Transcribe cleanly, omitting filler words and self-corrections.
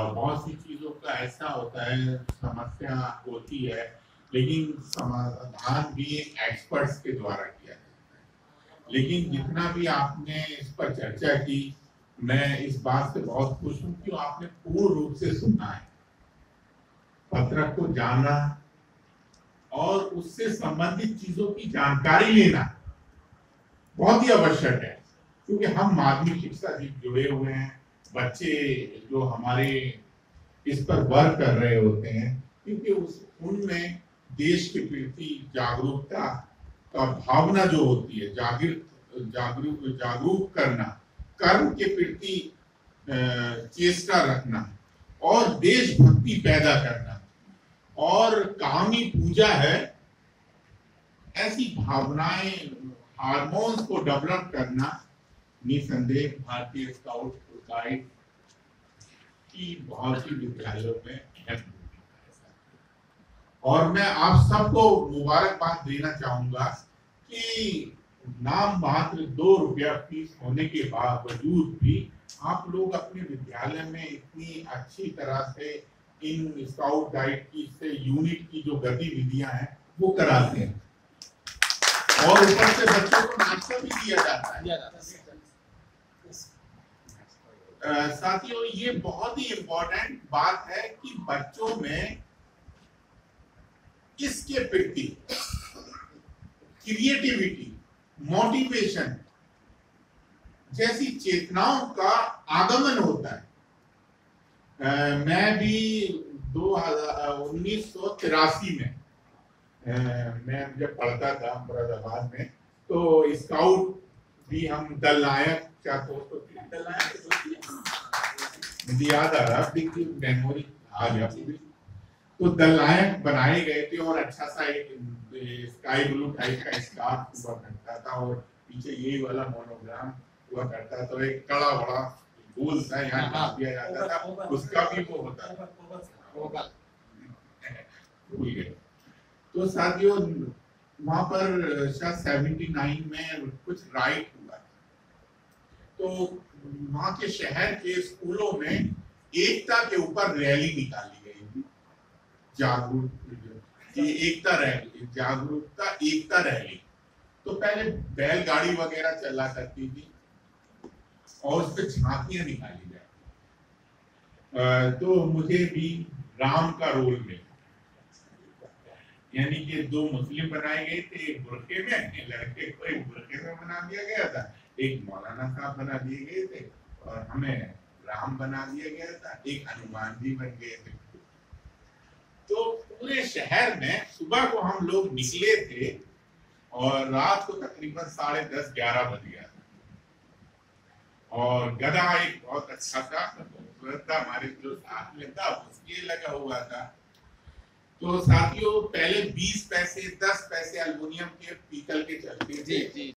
बहुत सी चीजों का ऐसा होता है, समस्या होती है, लेकिन समाधान भी एक्सपर्ट्स के द्वारा किया जाता है। लेकिन जितना भी आपने इस पर चर्चा की, मैं इस बात से बहुत खुश हूं कि आपने पूर्ण रूप से सुना है, पत्रक को जाना और उससे संबंधित चीजों की जानकारी लेना बहुत ही आवश्यक है, क्योंकि हम माध्यमिक शिक्षा से जुड़े हुए हैं। बच्चे जो हमारे इस पर वर्क कर रहे होते हैं, क्योंकि उनमें देश के प्रति जागरूकता का भावना जो होती है, जागरूक करना, कर्म के प्रति चेष्टा रखना और देशभक्ति पैदा करना और कामी पूजा है, ऐसी भावनाएं, हार्मोन्स को डेवलप करना निसंदेह भारतीय स्काउट गाइड की बहुत सी विद्यालयों में है। और मैं आप सबको मुबारकबाद देना चाहूंगा कि नाम मात्र 2 रुपया फीस होने के बावजूद भी आप लोग अपने विद्यालय में इतनी अच्छी तरह से इन स्काउट गाइड की से यूनिट की जो गतिविधियां हैं वो कराते हैं, और ऊपर से बच्चों को नाश्ता भी दिया जाता है। साथियों, ये बहुत ही इम्पोर्टेंट बात है कि बच्चों में इसके प्रति क्रिएटिविटी, मोटिवेशन जैसी चेतनाओं का आगमन होता है। मैं भी 1983 में मैं जब पढ़ता था मुरादाबाद में, तो स्काउट भी हम दल नायक, क्या मुझे याद आ रहा, मेमोरी आ गया पूरी। तो दल नायक बनाए गए थे और अच्छा सा एक स्काई ब्लू टाइप का स्कार्फ हुआ करता था और पीछे यही वाला मोनोग्राम हुआ करता, तो एक कड़ा बड़ा गोल सा यहाँ डाल दिया जाता था, उसका भी वो होता था। भूल गए। तो साथियों, वहां पर शायद 79 में कुछ राइट हुआ, तो वहां के शहर के स्कूलों में एकता के ऊपर रैली निकाली गई थी, एकता रैली, जागरूकता एकता रैली। तो पहले बैलगाड़ी वगैरह चला करती थी और उस पर झांकियां निकाली जाती, तो मुझे भी राम का रोल मिला, यानी कि 2 मुस्लिम बनाए गए थे, एक बुरके में, लड़के को एक बुरके में बना दिया गया था, एक मौलाना साहब बना दिए गए थे और हमें राम बना दिया गया था, एक हनुमान जी बन गए थे। तो पूरे शहर में सुबह को हम लोग निकले थे और रात को तकरीबन 10:30-11 बज गया था, और गधा एक बहुत अच्छा था, हमारे जो साथ में था उसके लगा हुआ था। तो साथियों, पहले 20 पैसे 10 पैसे एल्युमिनियम के पीतल के चलते थे,